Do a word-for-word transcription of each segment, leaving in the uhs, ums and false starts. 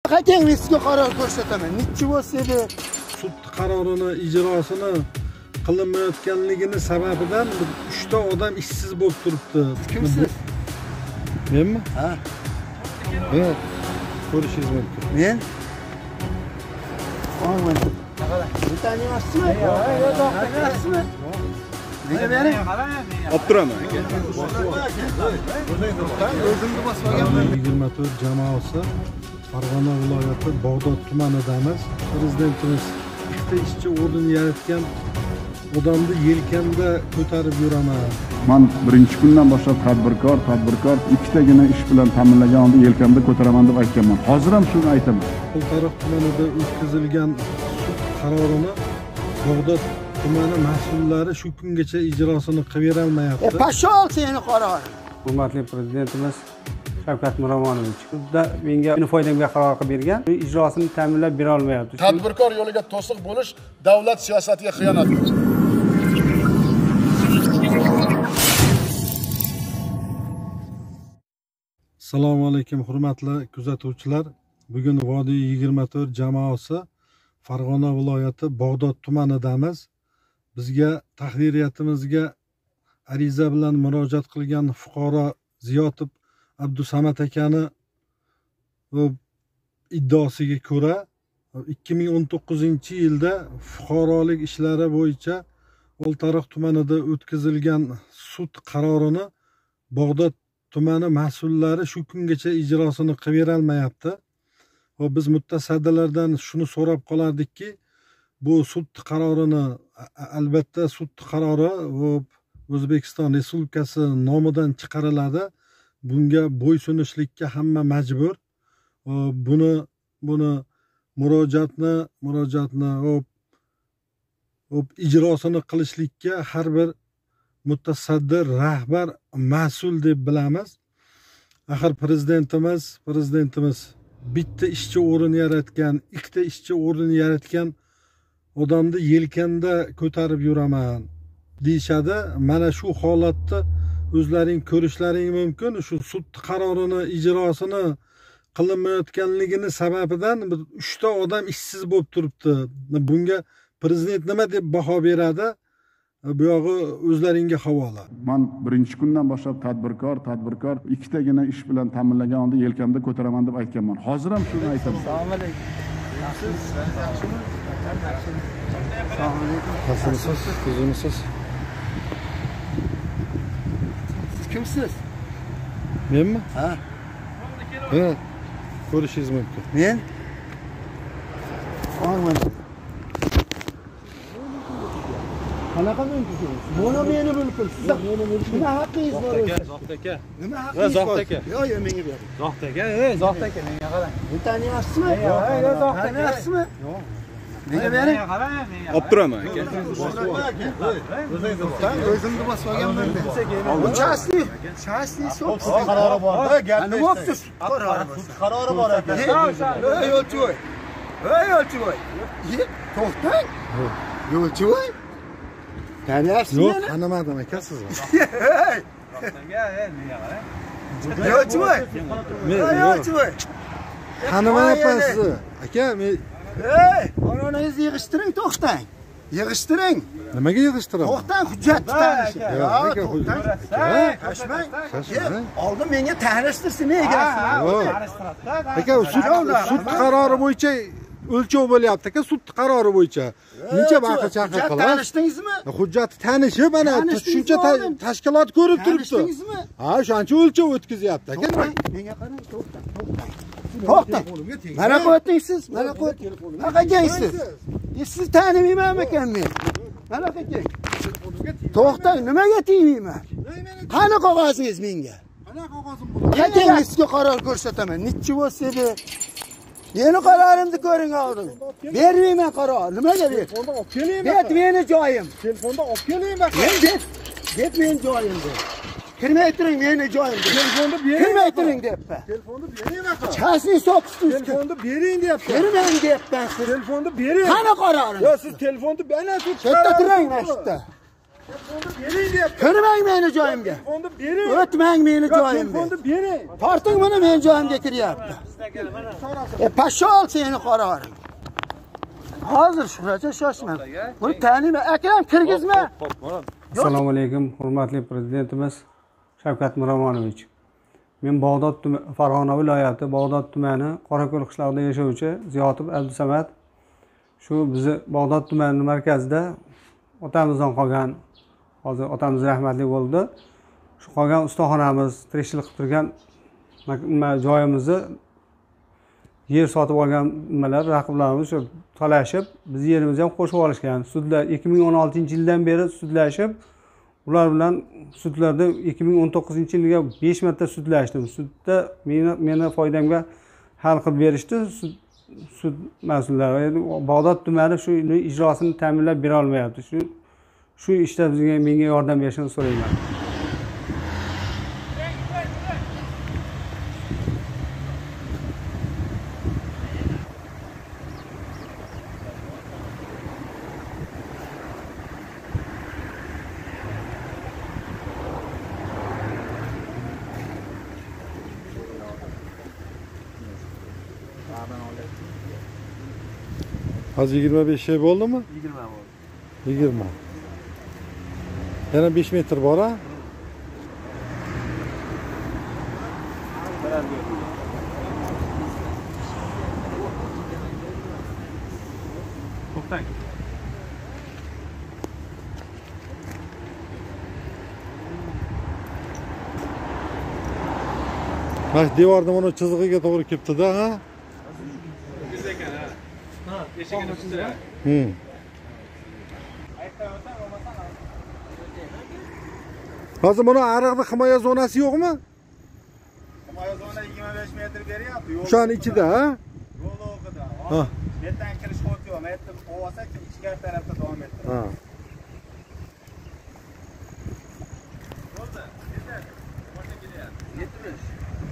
Qachon men sizga qaror ko'rsataman. Nechi bo'lsa edi. Sud qarorini ijrosini qilinmayotganligini sababidan uchta odam ishsiz bo'lib turibdi. Kimsiz? Menmi? Ha. Men ko'rishingiz mumkin. Men? Olmay. Taniyapsizmi? Yo'q, taniyapsizmi? Nega bering? Olib turaman aka. O'zimni bosmaganman. yigirma to'rt jamoasi Farg'ona viloyati Bog'dod tumanidamiz. Prezidentimiz ikkita ishchi o'rin yaratgan odamni yelkanda ko'tarib yuraman. Men birinchi kundan boshlab tadbirkor, tadbirkor ikkitagina ish bilan ta'minlaganimda yelkamda ko'taraman deb aytganman. Hozir ham shuni aytaman. Qo'ltariq tumanida o'tkazilgan sud qarorini Bog'dod tumani mas'ullari shu kungacha ijrosini qilib berolmayapti. E, pashol seni qaror. Hurmatli prezidentimiz Shavkat Miromonovich sudda menga meni foydamga qaror qilib bergan, ijrosini ta'minlab bera olmayapti. Tadbirkor yo'liga to'siq bo'lish davlat siyosatiga xiyonatdir. Assalomu alaykum hurmatli kuzatuvchilar. Bugun Vodiy yigirma to'rt jamoasi Farg'ona viloyati Bog'dod tumanidamiz. Bizga tahririyatimizga ariza bilan murojaat qilgan fuqaro Ziyotov Abdusamad akani iddaosiga ko'ra ikki ming o'n to'qqizinchi yilda fuqarolik ishlari bo'yicha Oltariq tumanida o'tkazilgan sud qarorini Bog'dod tumani mas'ullari shu kungacha ijrosini qilib bera olmayapti. Va biz mutasaddilardan shuni so'rab qolardikki, bu sud qarorini albatta sud qarori O'zbekiston Respublikasi nomidan chiqariladi. Bunga bo'ysunishlikka hamma majbur. Buni buni murojaatni murojaatni hop hop ijrosini qilishlikka har bir mutasaddi rahbar mas'ul deb bilamiz. Axir prezidentimiz prezidentimiz bitta ishchi o'rin yaratgan, ikkita ishchi o'rin yaratgan odamni yelkanda ko'tarib yuraman deyishadi. Mana shu holatda o'zlaring ko'rishlaring mumkin. Shu sud qarorini ijrosini qilinmayotganligini sababidan uchta odam ishsiz bo'lib turibdi. Bunga prezident nima deb baho beradi? Bu yog'i o'zlaringga havola. Men birinchi kundan boshlab tadbirkor, tadbirkor ikkitagina ish bilan ta'minlaganimda yelkamda ko'taraman deb aytganman. Hozir ham shuni aytaman. Assalomu alaykum. Yaxshimisiz? Yaxshimi? Assalomu alaykum. Nasılsınız? Kuzumisiz? Siz kimsiz? Menmi? Ha. Evet. Ko'rishingiz mumkin. Men? Olmay. Qanaqa mumkin? Buni meni mumkin. Nima haqqingiz bor o'zi? Zohid aka. Nima haqqingiz bor? Zohid aka. Yo'q, yo'q, menga bering. Zohid aka, ey Zohid aka menga qarang. Buni taniyapsizmi? Yo'q, yo'q, Zohid aka. Taniyapsizmi? Yo'q. Menga bering. Qarang menga. Olib turaman aka. O'zimni bosmaganman. Bu chastli, chastli so'p. Qarori bor. Nima bo'libdi? Qarori bor. Qarori bor aka. Ey yo'lchivoy. Ey yo'lchivoy. To'xtang. Yo'lchivoy. Taniyapsizmi? Yo'q, tanimadim aka sizni. Hey! Yo'lchivoy. Ey yo'lchivoy. Tanimayapman sizni. Aka, men Hey! Onangizni yig'ishtiring, to'xtang. Yig'ishtiring. nimaga yig'ishtiraman? To'xtang, hujjat tanishi. Yo'q, aka, to'xtang. Tashmang. Tashmang. Oldin menga tanishtirsin, men egasini. Yo'q. Aka, sud sud qarori bo'yicha o'lchov bo'lyapti aka, sud qarori bo'yicha. Necha baqa chaqa qilib? Tanishdingizmi? Hujjat tanishib, mana shuncha tashkilot ko'rib turibdi. Tanishdingizmi? Ha, shuncha o'lchov o'tkazyapti aka. Menga qarang, to'xtang, to'xtang. To'xtang. Mana qo'ying siz, mana qo'ying. Naqa gangsiz. Siz tanimayman ekan men. Mana qo'ying. To'xtang, nimaga tegmayman? Qani qog'ozingiz menga? Qana qog'ozim bor? Qachon sizga qaror ko'rsataman? Nechi bo'lsa edi? Meni qarorimni ko'ring oldin. Bermayman qaror. Nimaga ber? Telefonda olib keling. Bet meni joyim. Telefonda olib keling bak. Men bet. Bet meni joyimda. Kirmay turing meni joyimda. Telefonda bering. Kirmay turing debpa. Telefonda bering aka. Chasni sopsiz. Telefonda bering deyapti. Bermang deyapman siz. Telefonda bering. Qani qarorim? Yo, siz telefonda bana tut. Chetda turing mana shu yerda. Kirmang meni joyimga. O'tmang meni joyimga. Torting buni men joyimga kiryapti. E pashsha ol seni qaroring. Hozir shuracha shoshman. Buni tanima, akam kirgizma. Assalomu alaykum, hurmatli prezidentimiz Shavkat Miromonovich. Men Bag'dod tumani, Farg'ona viloyati Bag'dod tumani Qorako'l qishlog'ida yashovchi Ziyotib Abdusamad. Shu bizni Bag'dod tumani markazida otamizdan qolgan, hozir otamiz rahmatli bo'ldi. Shu qolgan ustaxonamiz, tirikchilik qilib turgan joyimizni yer sotib olgan nimalar raqiblarimiz shu talashib, biz yerimizni ham qo'shib olishgan. Sudlar ikki ming o'n oltinchi yildan beri sudlashib, ular bilan sudlarda ikki ming o'n to'qqizinchi yilga besh marta sudlashdim. Sudda meni meni foydamga hal qilib berishdi sud sud mas'ullari. Bag'dod tumani shu ijrosini ta'minlab bera olmayapti. Shu shu ishda bizga menga yordam berishini so'rayman. Hozir yigirma besh şey bo'ldimi? yigirma bo'ldi. yigirma. Yana besh metr bor a? To'xtang. Mana devorni mana chizig'iga to'g'ri kelibdi-da, ha? Biz ekan, ha. Ha, eshigini tutdi. Hmm. Hozir buni ariqda himoya zonasi yo'qmi? Himoya zona yigirma besh metr beryapti. O'shani ichida, ha? Yo'l o'qida. Ha. Bu yerdan kirish xot yo'q. Men aytdim, olsa ichkari tarafda davom ettir. Ha. Bo'ldi. Yetar. Boshqa kelyapti. yetmish.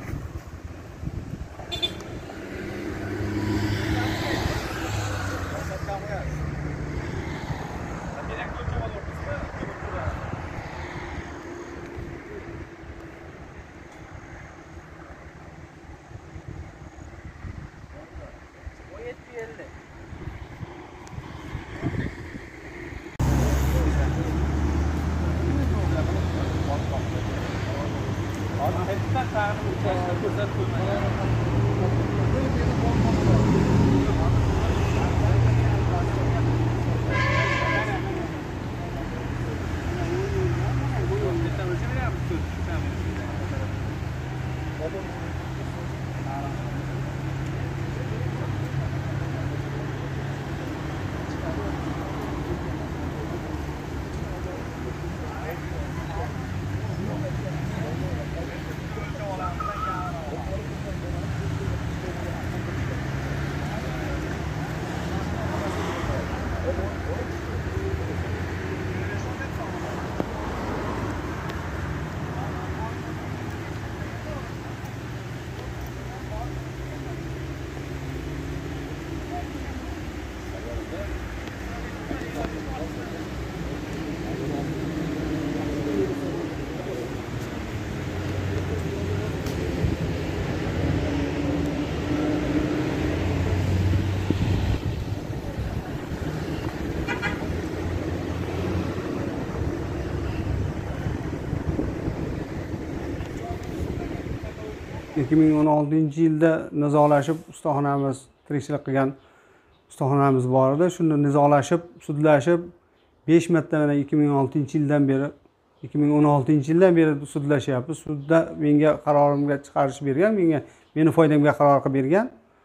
ikki ming o'n oltinchi yilda nizolashib ustaxonamiz, tirikchilik qilgan ustaxonamiz bor edi. Shunda nizolashib, sudlashib besh marta mana ikki ming o'n oltinchi yildan beri ikki ming o'n oltinchi yildan beri sudlashyapmiz. Sudda menga qarorimga chiqarish bergan, menga meni foydamga qaror qilib bergan.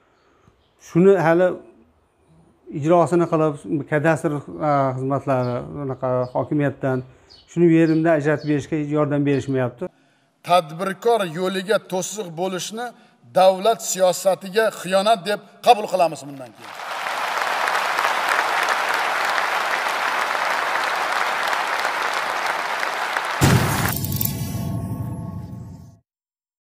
Shuni hali ijrosini qilib, kadastr xizmatlari, unaqa hokimiyatdan shuni yerimda ajratib berishga yordam berishmayapti. Tadbirkor yo'liga to'siq bo'lishni davlat siyosatiga xiyonat deb qabul qilamiz bundan keyin.